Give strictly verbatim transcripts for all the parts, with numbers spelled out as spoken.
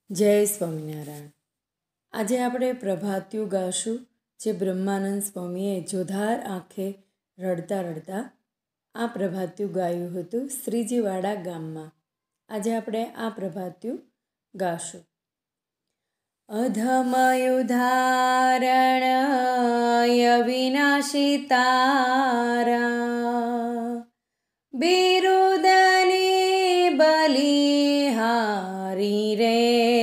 જય સ્વામિનારાયણ. આજે આપણે પ્રભાત્યું ગાશું, જે બ્રહ્માનંદ સ્વામીએ જોધાર આંખે રડતા રડતા આ પ્રભાત્યું ગાયું હતું શ્રીજીવાડા ગામમાં. આજે આપણે આ પ્રભાત્યું ગાશું. અધમયુધારણય વિનાશી તારા, બિરુદની બલિહારી રે.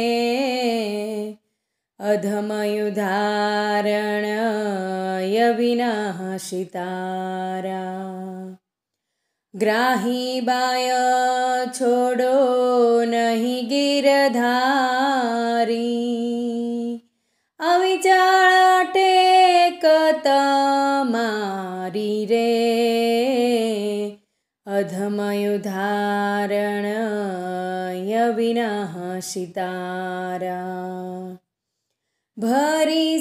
અધમયુધારણય વિનાશી તારા, ગ્રાહી બાય છોડો નહીં ગિરધારી. અવિચાળ ટેક તમારી રે. અધમયુધારણય વિનાશી તારા, ભરી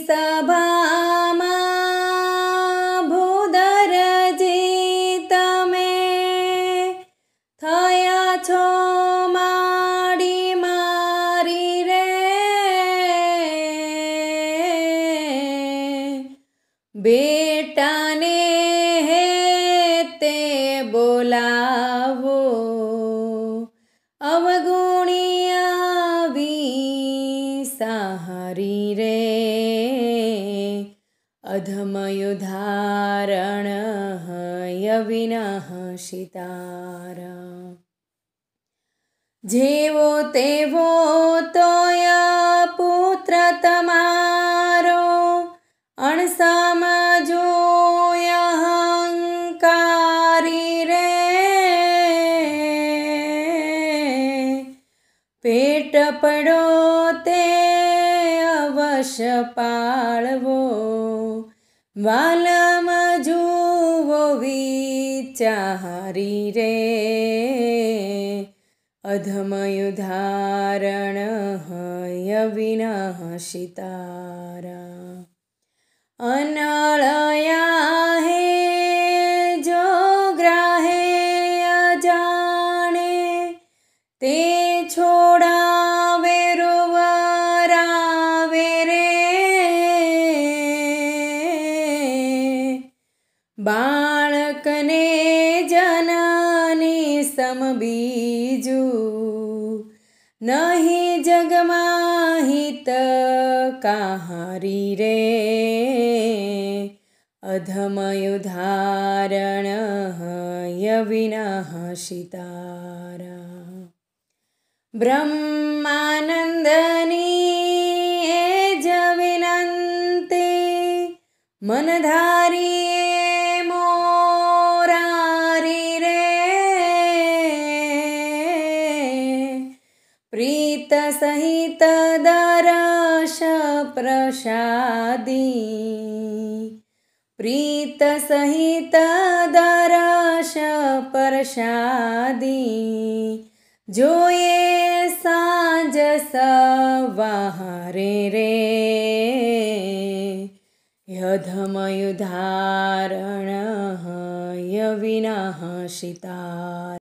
સભામાં ભૂધરજી તમે થયા છો માડી મારી રે. બેટાને હે તે બોલાવો, અવગુણિયા વિસારી રે. અધમયુધારણય વિનાશી તારા, જેવો તેવો તોય પુત્ર તમારો અણસમજો અહંકારી રે. પેટ પડો તે અવશ્ય પાળવો, વાલમ જુવો વિચારી રે. અધમયુધારણય વિનાશી તારા, અનળયા હે જો ગ્રાહે અજાણે તે છોડાવે રોવરાવે રે. બાળકને જનની સમ બીજું નહીં જગમાં હિત કાહારી રે. અધમયુધારણય વિનાશી તારા, બ્રહ્માનંદની એ જ વિનંતી મનધારી મોરારી રે. પ્રીત સહિત દરશ પ્રસાદી, પ્રીત સહિત દરશ પ્રસાદી. જોઈએ સાંજ સવારે રે. અધમયુધારણય વિનાશી તારા.